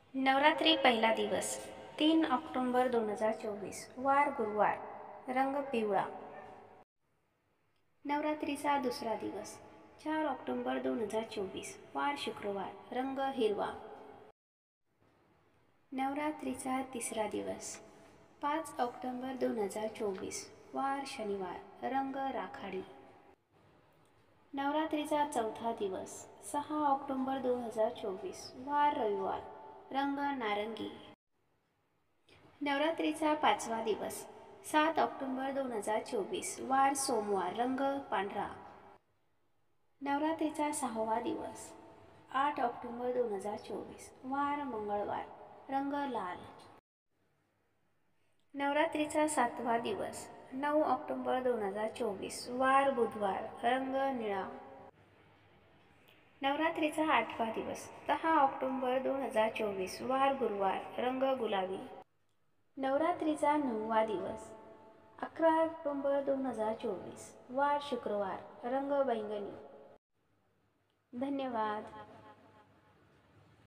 नवरात्री पहिला दिवस 3 ऑक्टोबर 2024 वार गुरुवार, रंग पिवळा. नवरात्रीचा दुसरा दिवस 4 ऑक्टोबर 2024 वार शुक्रवार, रंग हिरवा. नवरात्रीचा तिसरा दिवस 5 ऑक्टोबर 2024 वार शनिवार, रंग राखाडी. नवरात्रीचा चौथा दिवस 6 ऑक्टोबर 2024 वार रविवार, रंग नारंगी. नवरात्रीचा पाचवा दिवस 7 ऑक्टोबर 2024 वार सोमवार, रंग पांढरा. नवरात्रीचा सहावा दिवस 8 ऑक्टोबर 2024 वार मंगळवार, रंग लाल. नवरात्रीचा सातवा दिवस 9 ऑक्टोबर 2024 वार बुधवार, रंग निळा. नवरात्रीचा आठवा दिवस 10 ऑक्टोबर 2024 वार गुरुवार, रंग गुलाबी. नवरात्रीचा नववा दिवस 11 ऑक्टोबर 2024 वार शुक्रवार, रंग बैंगनी. धन्यवाद.